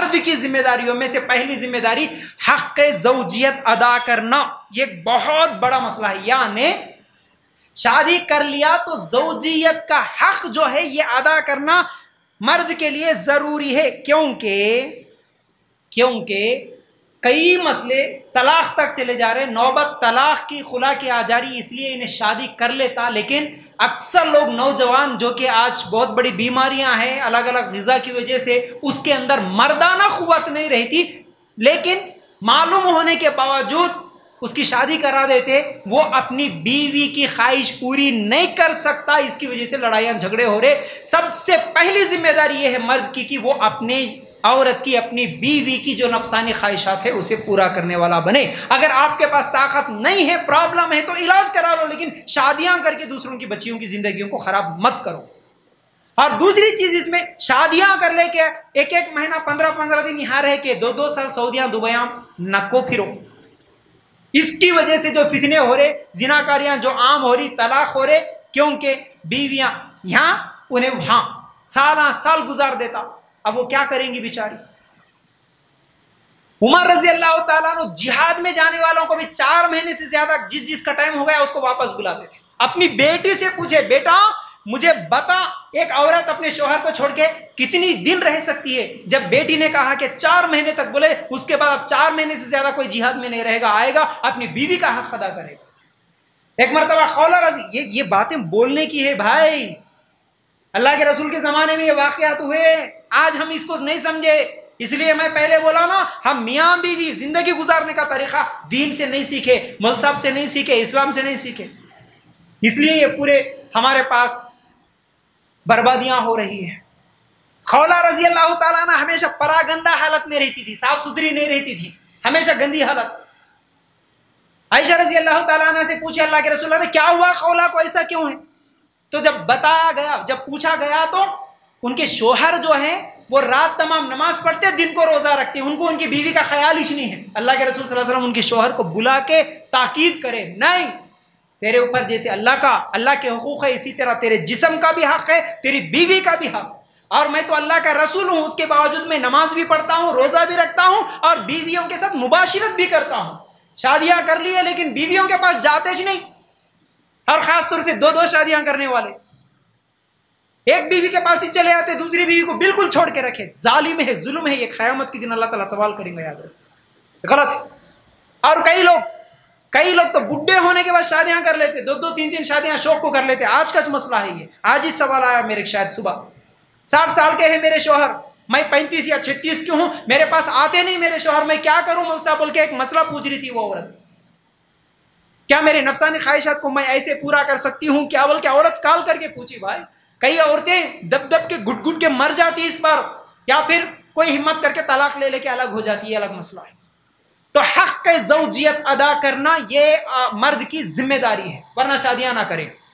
मर्द की जिम्मेदारियों में से पहली जिम्मेदारी हक ज़ौजियत अदा करना। ये बहुत बड़ा मसला है। यानी शादी कर लिया तो ज़ौजियत का हक जो है ये अदा करना मर्द के लिए जरूरी है। क्योंकि कई मसले तलाक तक चले जा रहे, नौबत तलाक की, खुला की आ जा रही, इसलिए इन्हें शादी कर लेता। लेकिन अक्सर लोग नौजवान जो कि आज बहुत बड़ी बीमारियां हैं अलग अलग ग़िज़ा की वजह से, उसके अंदर मर्दाना क़ुव्वत नहीं रहती, लेकिन मालूम होने के बावजूद उसकी शादी करा देते, वो अपनी बीवी की ख्वाहिश पूरी नहीं कर सकता, इसकी वजह से लड़ाइयाँ झगड़े हो रहे। सबसे पहली जिम्मेदारी ये है मर्द की कि वो अपने औरत की, अपनी बीवी की जो नफसानी ख्वाहिशात है उसे पूरा करने वाला बने। अगर आपके पास ताकत नहीं है, प्रॉब्लम है, तो इलाज करा लो, लेकिन शादियां करके दूसरों की बच्चियों की जिंदगियों को खराब मत करो। और दूसरी चीज इसमें, शादियां कर लेके एक एक महीना 15-15 दिन यहाँ रह के 2-2 साल सऊदियां दुबईयां नको फिरो। इसकी वजह से जो फितने हो रहे, जिनाकारियां जो आम हो रही, तलाक हो रहे, क्योंकि बीवियां यहाँ उन्हें वहां साल साल गुजार देता। अब वो क्या करेंगी बेचारी। उमर रजी अल्लाह ताला अन्हु जिहाद में जाने वालों को भी 4 महीने से ज्यादा जिसका टाइम हो गया उसको वापस बुलाते थे। अपनी बेटी से पूछे, बेटा मुझे बता, एक औरत अपने शोहर को छोड़ के कितनी दिन रह सकती है। जब बेटी ने कहा कि 4 महीने तक, बोले उसके बाद अब 4 महीने से ज्यादा कोई जिहाद में नहीं रहेगा, आएगा अपनी बीवी का हक अदा करेगा। एक मरतबा खौला रजी, ये बातें बोलने की है भाई, अल्लाह के रसूल के ज़माने में ये वाक़यात हुए, आज हम इसको नहीं समझे। इसलिए मैं पहले बोला ना, हम मियाँ बीवी ज़िंदगी गुजारने का तरीक़ा दीन से नहीं सीखे, मौलवी साहब से नहीं सीखे, इस्लाम से नहीं सीखे, इसलिए ये पूरे हमारे पास बर्बादियाँ हो रही है। खौला रज़ी अल्लाह ताला अन्हा हमेशा परागंदा हालत में रहती थी, साफ़ सुथरी नहीं रहती थी, हमेशा गंदी हालत। आयशा रज़ी अल्लाह ताला अन्हा से पूछे, अल्लाह के रसूल ने क्या हुआ, खौला को ऐसा क्यों है? तो जब बताया गया, जब पूछा गया, तो उनके शोहर जो हैं वो रात तमाम नमाज पढ़ते, दिन को रोजा रखते, उनको उनकी बीवी का ख्याल ही नहीं है। अल्लाह के रसूल सल्लल्लाहु अलैहि वसल्लम उनके शोहर को बुला के ताकीद करे, नहीं, तेरे ऊपर जैसे अल्लाह के हुकूक है, इसी तरह तेरे जिस्म का भी हक है, तेरी बीवी का भी हक है। और मैं तो अल्लाह का रसूल हूँ, उसके बावजूद मैं नमाज भी पढ़ता हूँ, रोजा भी रखता हूँ और बीवियों के साथ मुबाशिरत भी करता हूँ। शादियां कर ली है लेकिन बीवियों के पास जाते ही नहीं, और खास तौर से 2-2 शादियां करने वाले एक बीवी के पास ही चले आते, दूसरी बीवी को बिल्कुल छोड़ के रखे। जालिम है, जुल्म है, ये क़यामत के दिन अल्लाह ताला सवाल करेंगे, याद रखो, गलत है। और कई लोग तो बुढ़े होने के बाद शादियां कर लेते, 2-2, 3-3 शादियां शौक को कर लेते। आज का जो मसला है ये, आज ही सवाल आया मेरे शायद सुबह, 60 साल के हैं मेरे शोहर, मैं 35 या 36 की हूं, मेरे पास आते नहीं मेरे शोहर, मैं क्या करूं मौलवी बोल के एक मसला पूछ रही थी वो औरत, क्या मेरे नफसानी ख्वाहिशात को मैं ऐसे पूरा कर सकती हूँ क्या? बोल के औरत कॉल करके पूछी। भाई कई औरतें दब दब के घुट घुट के मर जाती इस पर, या फिर कोई हिम्मत करके तलाक ले लेके अलग हो जाती है, अलग मसला है। तो हक ज़ौजियत अदा करना ये मर्द की जिम्मेदारी है, वरना शादियां ना करें।